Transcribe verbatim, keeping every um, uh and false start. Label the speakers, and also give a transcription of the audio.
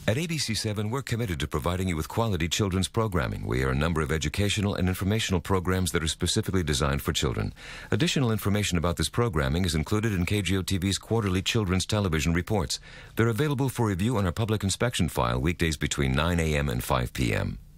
Speaker 1: At A B C seven, we're committed to providing you with quality children's programming. We air a number of educational and informational programs that are specifically designed for children. Additional information about this programming is included in K G O T V's quarterly children's television reports. They're available for review on our public inspection file weekdays between nine a m and five p m